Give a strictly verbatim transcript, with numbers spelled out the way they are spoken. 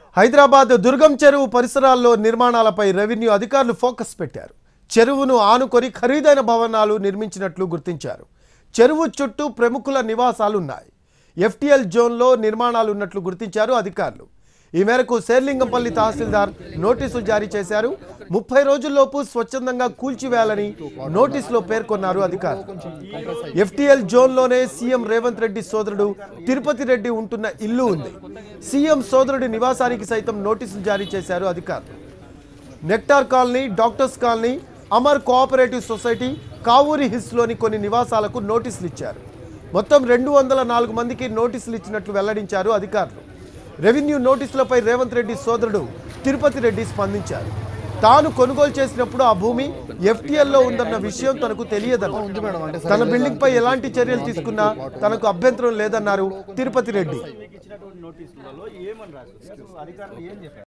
హైదరాబాద్ దుర్గం చెరువు పరిసరాల్లో నిర్మాణాలపై రెవెన్యూ అధికారులు ఫోకస్ పెట్టారు. చెరువును ఆనుకొని ఖరీదైన భవనాలు నిర్మించినట్లు గుర్తించారు. చెరువు చుట్టూ ప్రముఖుల నివాసాలు ఉన్నాయి. ఎఫ్టీఎల్ జోన్లో నిర్మాణాలు ఉన్నట్లు గుర్తించారు అధికారులు. ఈ మేరకు శేర్లింగంపల్లి తహసీల్దార్ నోటీసులు జారీ చేశారు. ముప్పై రోజుల్లోపు స్వచ్ఛందంగా కూల్చివేయాలని నోటీసులో పేర్కొన్నారు అధికారులు. ఎఫ్టీఎల్ జోన్లోనే సీఎం రేవంత్ రెడ్డి సోదరుడు తిరుపతి రెడ్డి ఉంటున్న ఇల్లు ఉంది. సీఎం సోదరుడి నివాసానికి సైతం నోటీసులు జారీ చేశారు అధికారులు. Nectar colony, doctors colony, Amar cooperative society, Kavuri హిల్స్లోని కొన్ని నివాసాలకు నోటీసులు ఇచ్చారు. మొత్తం రెండు వందల నాలుగు మందికి నోటీసులు ఇచ్చినట్లు వెల్లడించారు అధికారులు. రెవెన్యూ నోటీసులపై రేవంత్ రెడ్డి సోదరుడు తిరుపతి రెడ్డి స్పందించారు. తాను కొనుగోలు చేసినప్పుడు ఆ భూమి ఎఫ్టీఎల్లో ఉందన్న విషయం తనకు తెలియదన్నారు. తన బిల్డింగ్ పై ఎలాంటి చర్యలు తీసుకున్నా తనకు అభ్యంతరం లేదన్నారు తిరుపతి రెడ్డి.